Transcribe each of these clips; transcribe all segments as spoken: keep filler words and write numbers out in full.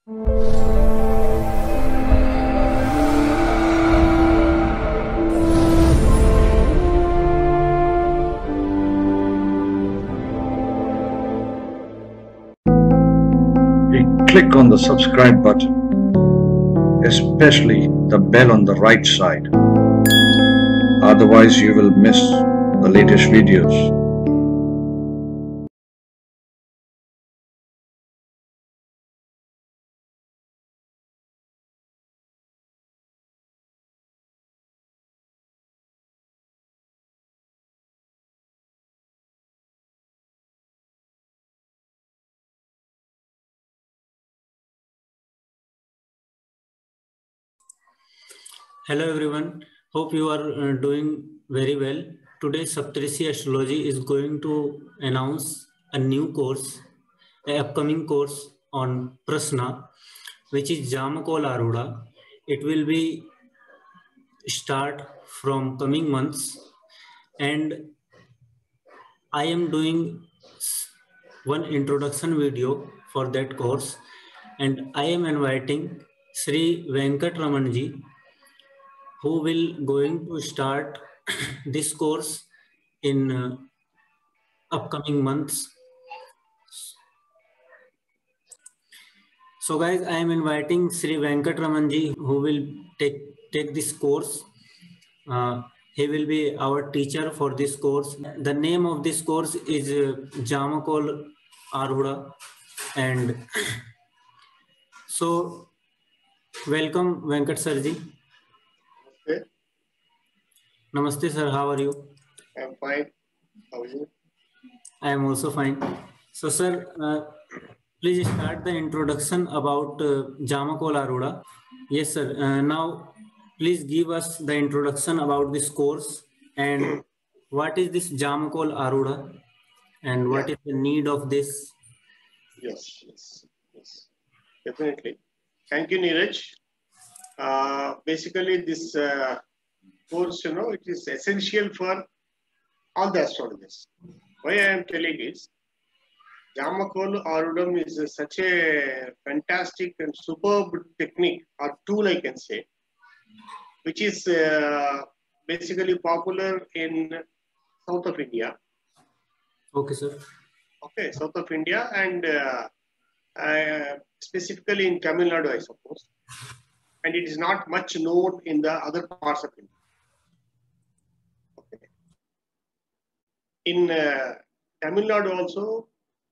Click on the subscribe button, especially the bell on the right side. Otherwise, you will miss the latest videos. Hello everyone, hope you are uh, doing very well. Today Saptarishi Astrology is going to announce a new course, an upcoming course on Prasna, which is Jamakol Aruda. It will be start from coming months, and I am doing one introduction video for that course, and I am inviting Sri Venkat Ramanji, who will going to start this course in uh, upcoming months. So guys, I am inviting Sri Venkat Ramanji, who will take take this course. Uh, he will be our teacher for this course. The name of this course is uh, Jamakol Aruda, and so welcome Venkat Sarji. Okay. Namaste sir, how are you? I am fine. How are you? I am also fine. So sir, uh, please start the introduction about uh, Jamakol Aruda. Yes sir, uh, now please give us the introduction about this course and what is this Jamakol Aruda and what Yeah. is the need of this? Yes, yes, yes. Definitely. Thank you, Neeraj. Uh, basically, this uh, course, you know, it is essential for all the astrologers. Why I am telling is, Jamakol Arudam is a, such a fantastic and superb technique or tool, I can say, which is uh, basically popular in south of India. Okay, sir. Okay, south of India and uh, uh, specifically in Tamil Nadu, I suppose. And it is not much known in the other parts of India. Okay. In uh, Tamil Nadu also,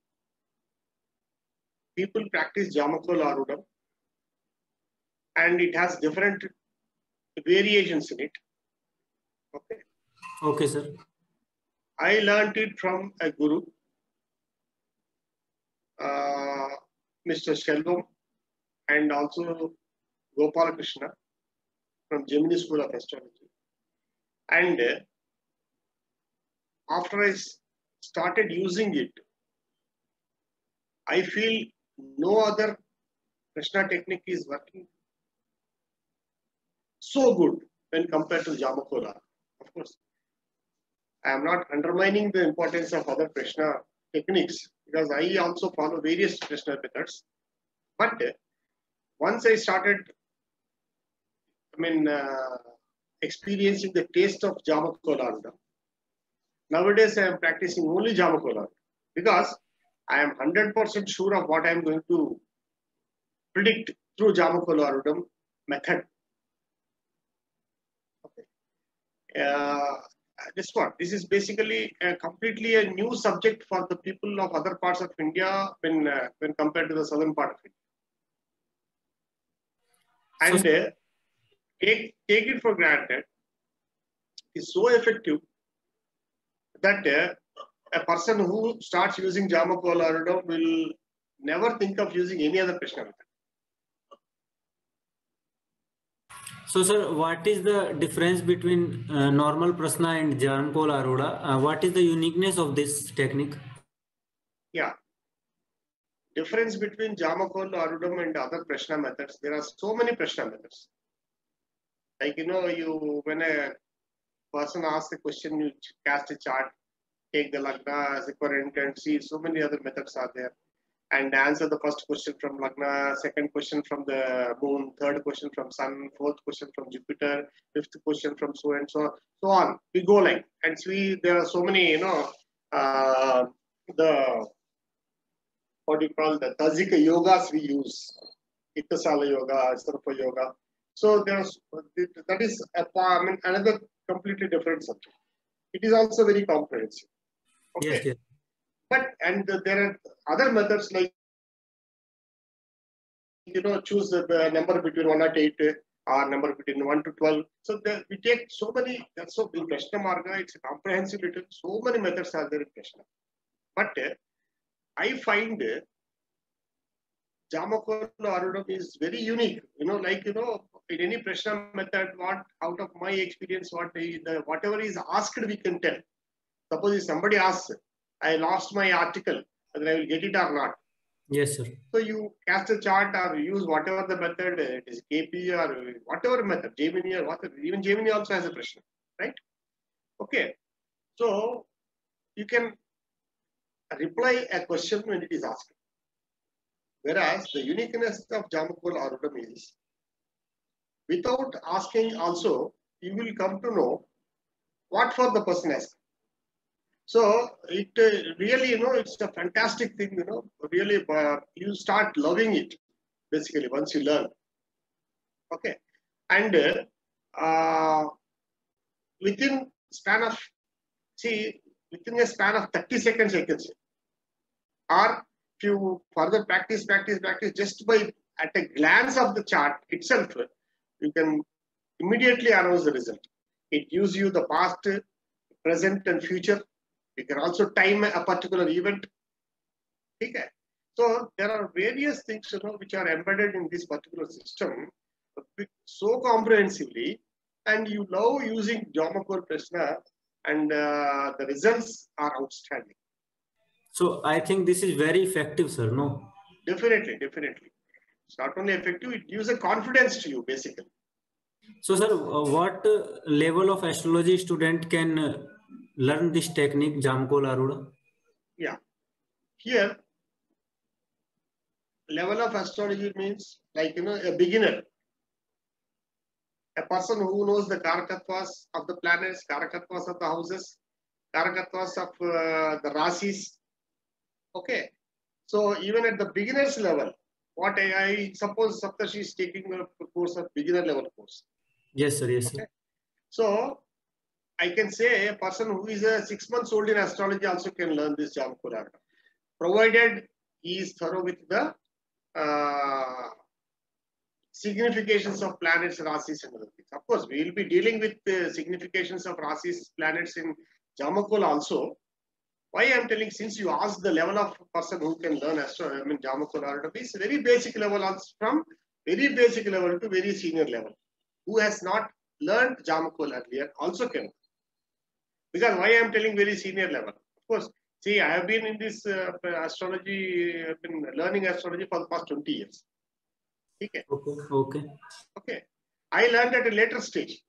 people practice Jamakol Arudam, and it has different variations in it. Okay. Okay, sir. I learned it from a guru, uh, Mister Shelvam, and also Gopala Krishna from Gemini School of Astrology. And uh, after I started using it, I feel no other Krishna technique is working so good when compared to Jamakola. Of course, I am not undermining the importance of other Krishna techniques because I also follow various Krishna methods. But once I started, I mean, uh, experiencing the taste of Jamakola, nowadays I am practicing only Jamakola because I am one hundred percent sure of what I am going to predict through Jamakola method. Okay. Uh, this one, this is basically a completely a new subject for the people of other parts of India when uh, when compared to the southern part of India. And uh, take take it for granted, it's so effective that uh, a person who starts using Jamakola will never think of using any other Krishna method. So, sir, what is the difference between uh, normal Prasna and Jamakol Aruda? Uh, what is the uniqueness of this technique? Yeah. Difference between Jamakol Arudam and other Prashna methods, there are so many Prashna methods. Like, you know, you when a person asks a question, you cast a chart, take the Lagna as a current and see so many other methods are there. and answer the first question from Lagna, second question from the moon, third question from sun, fourth question from Jupiter, fifth question from so and so, so on. We go like, and see there are so many, you know, uh, the, what do you call the Tajika yogas we use, Ittasala yoga, Sarpa yoga. So there's, that is a, I mean, another completely different subject. It is also very comprehensive. Okay. Yes, yes. But, and there are other methods like, you know, choose the, the number between one and eight or number between one to twelve. So there, we take so many, that's so in Prashna Marga, it's a comprehensive little, so many methods are there in Prashna. But uh, I find uh, Jamakola Arudam is very unique. You know, like, you know, in any Prashna method, what out of my experience, what the, the whatever is asked, we can tell. Suppose if somebody asks, I lost my article, whether I will get it or not. Yes, sir. So you cast a chart or use whatever the method, it is K P or whatever method, Gemini or whatever. Even Gemini also has a Prashna, right? Okay. So you can reply a question when it is asked. Whereas the uniqueness of Jamakola Arudam is, without asking also, you will come to know what for the person asked. So it uh, really, you know, it's a fantastic thing, you know, really uh, you start loving it, basically, once you learn. Okay. And uh, uh, within span of, see, within a span of thirty seconds, I can say, or if you further practice, practice, practice, just by at a glance of the chart itself, you can immediately announce the result. It gives you the past, present, and future. You can also time a particular event. Okay. So there are various things, you know, which are embedded in this particular system so comprehensively, and you love using Jamakola Prashna, and uh, the results are outstanding. So I think this is very effective, sir. No? Definitely, definitely. It's not only effective, it gives a confidence to you, basically. So, sir, uh, what uh, level of astrology student can uh, learn this technique, Jamakola Arudam? Yeah. Here, level of astrology means like, you know, a beginner. A person who knows the Karakattvas of the planets, Karakattvas of the houses, Karakattvas of uh, the Rasis. Okay. So even at the beginner's level, what I, I suppose Saptarshi is taking a course of beginner level course. Yes, sir. Yes, sir. Okay. So I can say a person who is a six months old in astrology also can learn this Jamakola Arudam, provided he is thorough with the uh, significations of planets, Rasis, and other things. Of course, we will be dealing with the significations of Rasis, planets in Jamakola also. Why I am telling, since you asked the level of person who can learn astrology, I mean Jamakola Arudam is very basic level, also from very basic level to very senior level. Who has not learned Jamakola earlier also can. Because why I am telling very senior level? Of course, see, I have been in this uh, astrology, I've been learning astrology for the past twenty years. Okay. Okay. Okay. Okay. I learned at a later stage.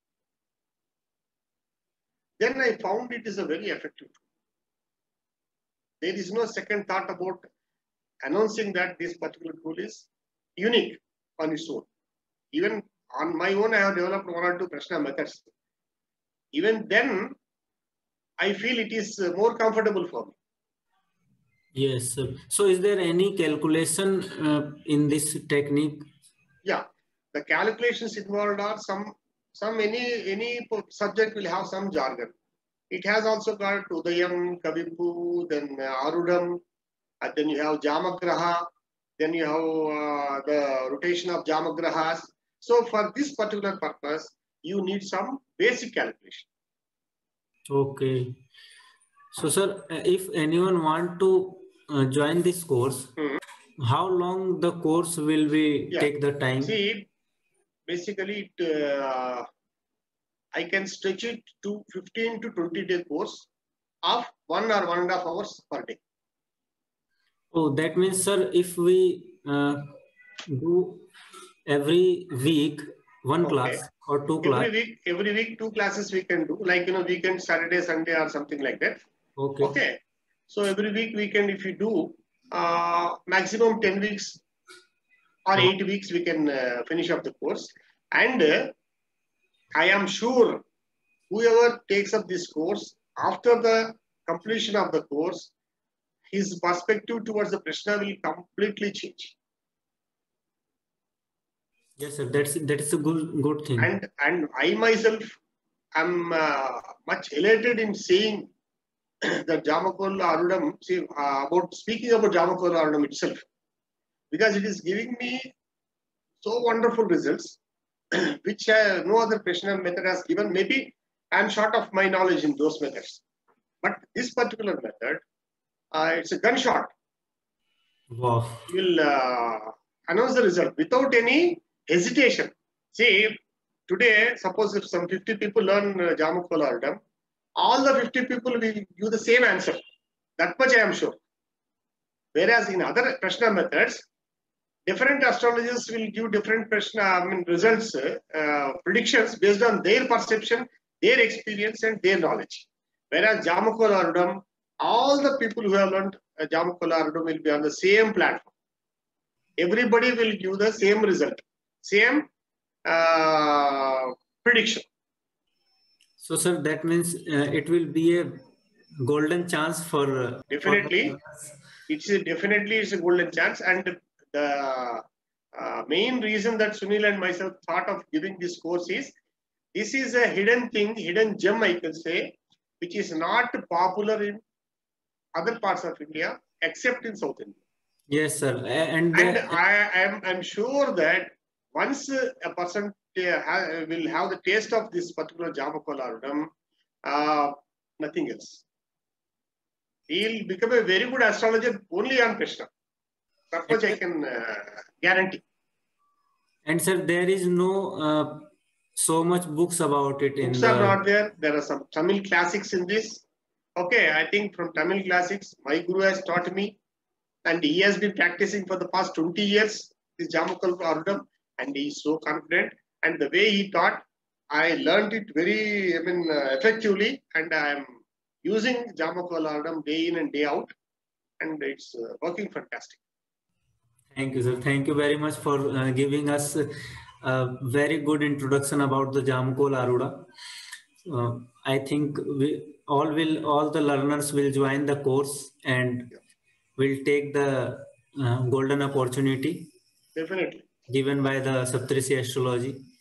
Then I found it is a very effective tool. There is no second thought about announcing that this particular tool is unique on its own. Even on my own, I have developed one or two Prashna methods. Even then, I feel it is more comfortable for me. Yes, sir. So is there any calculation uh, in this technique? Yeah, the calculations involved are some, some any, any subject will have some jargon. It has also got Udayam, Kavimpu, then uh, Arudam, and then you have Jamagraha, then you have uh, the rotation of Jamagrahas. So for this particular purpose, you need some basic calculation. Okay. So, sir, if anyone want to uh, join this course, mm-hmm. how long the course will be yeah. take the time? See, basically, it, uh, I can stretch it to fifteen to twenty day course of one or one and a half hours per day. Oh, that means, sir, if we uh, do every week one okay. class or two classes. Every week, every week, two classes we can do, like, you know, weekend, Saturday, Sunday, or something like that. Okay. Okay. So every week, weekend, if you do, uh, maximum ten weeks or eight weeks we can uh, finish up the course. And uh, I am sure whoever takes up this course, after the completion of the course, his perspective towards the Prashna will completely change. Yes, sir. That's that is a good good thing. And and I myself am uh, much elated in saying that Jamakola Arudam, see, uh, about speaking about Jamakola Arudam itself, because it is giving me so wonderful results, which uh, no other Prashna method has given. Maybe I am short of my knowledge in those methods, but this particular method, uh, it's a gunshot. Wow. You will uh, announce the result without any hesitation. See, today, suppose if some fifty people learn uh, Jamakola Arudam, all the fifty people will give the same answer. That much I am sure. Whereas in other Prashna methods, different astrologers will give different Prashna, I mean, results, uh, predictions based on their perception, their experience, and their knowledge. Whereas Jamakola Arudam, all the people who have learned uh, Jamakola Arudam will be on the same platform. Everybody will give the same result, same uh, prediction. So, sir, that means uh, it will be a golden chance for uh, definitely. For it's a, definitely it's a golden chance, and the uh, main reason that Sunil and myself thought of giving this course is this is a hidden thing, hidden gem, I can say, which is not popular in other parts of India except in South India. Yes, sir. And, and uh, I am I'm sure that once a person uh, will have the taste of this particular Jamakola Arudam, uh, nothing else. He'll become a very good astrologer only on Prashna. That much I can uh, guarantee. And sir, there is no uh, so much books about it. Books in are the... not there. There are some Tamil classics in this. Okay, I think from Tamil classics, my guru has taught me, and he has been practicing for the past twenty years, this Jamakola Arudam, and he is so confident. And the way he taught, I learned it very, I mean, uh, effectively, and I am using Jamakola Arudam day in and day out, and it's uh, working fantastic. Thank you, sir. Thank you very much for uh, giving us a very good introduction about the Jamakola Arudam. Uh, I think we all will, all the learners will join the course and yeah. will take the uh, golden opportunity definitely given by the Saptarishi Astrology.